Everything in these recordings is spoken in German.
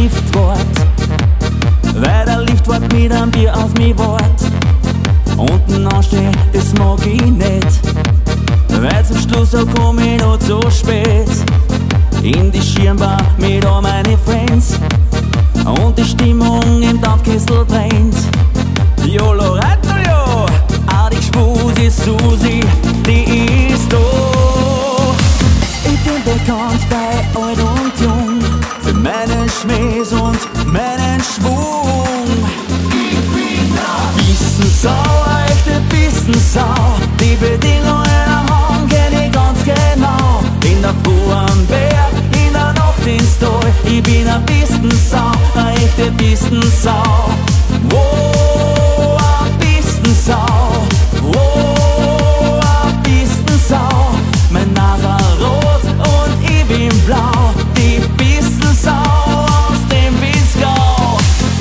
Lift wart, weil der Liftwart mit einem Bier auf mich wart. Unten anstehen, das mag ich nicht, weil zum Schluss komm ich noch zu spät. In die Schirmbar mit all meine Friends und die Stimmung im Dampfkessel brennt. Jolo, Rattolio, auch die Gschpusi Susi, die ist da. Ich bin bekannt bei alt und jung, für meinen Schmähs und meinen Schwung. Ich bin Nach Pistensau, echte Pistensau, die Bedingungen am Hang kenn ich ganz genau. In der Früh am Berg, in der Nacht ins Tal, ich bin a Pistensau, a echte Pistensau. Oh, a Pistensau, oh, a Pistensau. Mein Nase rot und ich bin blau, die Pistensau aus dem Pinzgau.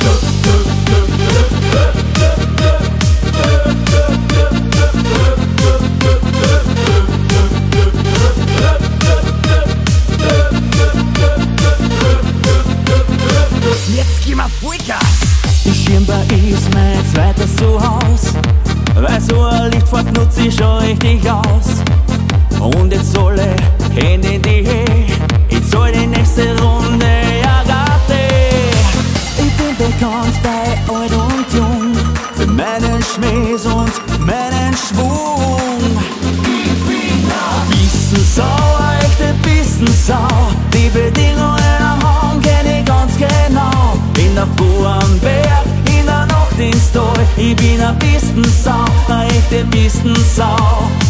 Jetzt gib mal Vollgas! Die Schirmbar ist mein zweites Zuhause, weil so ein Liftfahrt nutz ich schon richtig aus. Und jetzt alle Hände in die Höhe, ich zahl die nächste Runde, ja Gatte. Ich bin bekannt bei alt und jung, für meinen Schmähs und meinen Schwung. Ich bin Nach Pistensau, echte Pistensau, die Bedingungen am Hang kenn ich ganz genau. In der Früh am Berg, in der Nacht ins Tal, ich bin a Pistensau, a echte Pistensau.